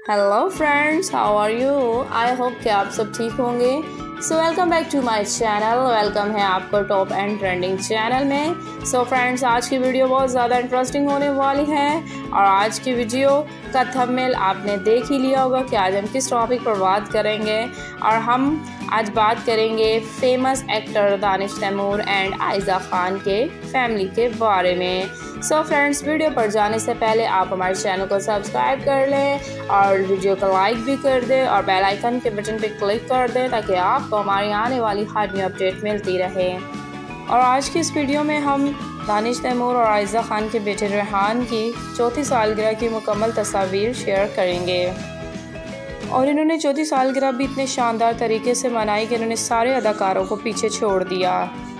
Hello friends, how are you? I hope कि आप सब ठीक होंगे। So welcome back to my channel. Welcome है आपको टॉप एंड ट्रेंडिंग चैनल में। सो फ्रेंड्स, आज की वीडियो बहुत ज़्यादा इंटरेस्टिंग होने वाली है और आज की वीडियो का थंबनेल आपने देख ही लिया होगा कि आज हम किस टॉपिक पर बात करेंगे। और हम आज बात करेंगे famous actor Danish Taimoor and Ayeza Khan के फैमिली के बारे में। सो फ्रेंड्स, वीडियो पर जाने से पहले आप हमारे चैनल को सब्सक्राइब कर लें और वीडियो को लाइक भी कर दें और बेल आइकन के बटन पर क्लिक कर दें ताकि आपको हमारी आने वाली हर न्यू अपडेट मिलती रहे। और आज की इस वीडियो में हम दानिश तैमूर और आयज़ा खान के बेटे रेहान की चौथी सालगिरह की मुकम्मल तस्वीर शेयर करेंगे। और इन्होंने चौथी सालगिरह भी इतने शानदार तरीके से मनाई कि इन्होंने सारे अदाकारों को पीछे छोड़ दिया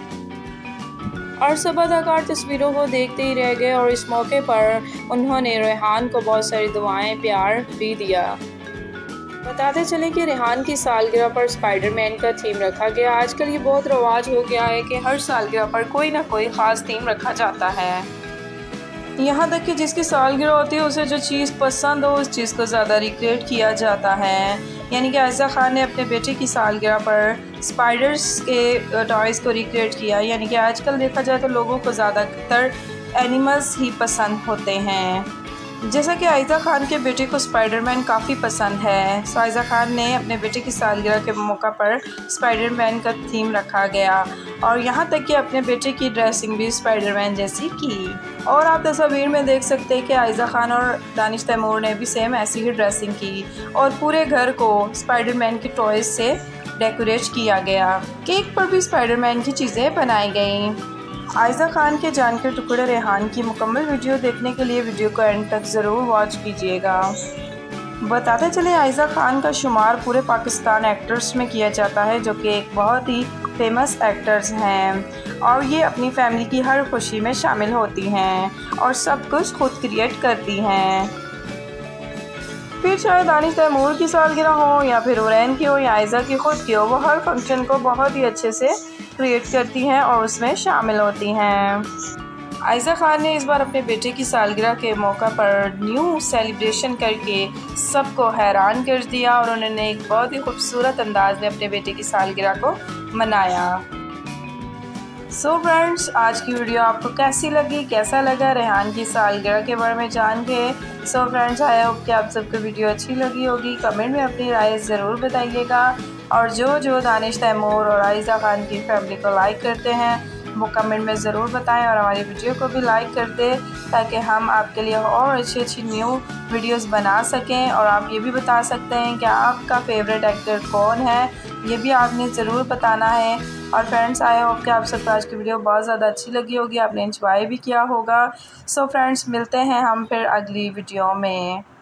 और सब अदाकार तस्वीरों को देखते ही रह गए। और इस मौके पर उन्होंने रेहान को बहुत सारी दुआएं, प्यार भी दिया। बताते चलें कि रेहान की सालगिरह पर स्पाइडरमैन का थीम रखा गया। आजकल ये बहुत रवाज हो गया है कि हर सालगिरह पर कोई ना कोई ख़ास थीम रखा जाता है। यहाँ तक कि जिसकी सालगिरह होती है उसे जो चीज़ पसंद हो उस चीज़ को ज़्यादा रिक्रिएट किया जाता है। यानी कि आयज़ा खान ने अपने बेटे की सालगिरह पर स्पाइडर्स के टॉयज़ को रिक्रिएट किया। यानी कि आजकल देखा जाए तो लोगों को ज़्यादातर एनिमल्स ही पसंद होते हैं। जैसा कि आयज़ा खान के बेटे को स्पाइडरमैन काफ़ी पसंद है, सो आयज़ा खान ने अपने बेटे की सालगिरह के मौका पर स्पाइडरमैन का थीम रखा गया और यहाँ तक कि अपने बेटे की ड्रेसिंग भी स्पाइडरमैन जैसी की। और आप तस्वीर में देख सकते हैं कि आयज़ा खान और दानिश तैमूर ने भी सेम ऐसी ही ड्रेसिंग की और पूरे घर को स्पाइडरमैन के टॉयज़ से डेकोरेट किया गया। केक पर भी स्पाइडरमैन की चीज़ें बनाई गई। आयज़ा खान के जान के टुकड़े रेहान की मुकम्मल वीडियो देखने के लिए वीडियो को एंड तक ज़रूर वॉच कीजिएगा। बताते चले आयज़ा खान का शुमार पूरे पाकिस्तान एक्टर्स में किया जाता है जो कि एक बहुत ही फेमस एक्टर्स हैं और ये अपनी फैमिली की हर खुशी में शामिल होती हैं और सब कुछ खुद क्रिएट करती हैं। फिर चाहे दानिश तैमूर की सालगिरह हो या फिर उरैन की हो या आयज़ा की खुद की हो, वो हर फंक्शन को बहुत ही अच्छे से क्रिएट करती हैं और उसमें शामिल होती हैं। आयज़ा खान ने इस बार अपने बेटे की सालगिरह के मौका पर न्यू सेलिब्रेशन करके सबको हैरान कर दिया और उन्होंने एक बहुत ही खूबसूरत अंदाज में अपने बेटे की सालगिरह को मनाया। सो फ्रेंड्स, आज की वीडियो आपको कैसी लगी, कैसा लगा रेहान की सालगिरह के बारे में जान के? सो फ्रेंड्स, आई होप कि आप सबको वीडियो अच्छी लगी होगी। कमेंट में अपनी राय ज़रूर बताइएगा और जो दानिश तैमूर और आयज़ा खान की फैमिली को लाइक करते हैं वो कमेंट में ज़रूर बताएं और हमारी वीडियो को भी लाइक कर दें ताकि हम आपके लिए और अच्छी न्यू वीडियोस बना सकें। और आप ये भी बता सकते हैं कि आपका फेवरेट एक्टर कौन है, ये भी आपने ज़रूर बताना है। और फ्रेंड्स, आई होप कि आप सबको आज की वीडियो बहुत ज़्यादा अच्छी लगी होगी, आपने एंजॉय भी किया होगा। सो फ्रेंड्स, मिलते हैं हम फिर अगली वीडियो में।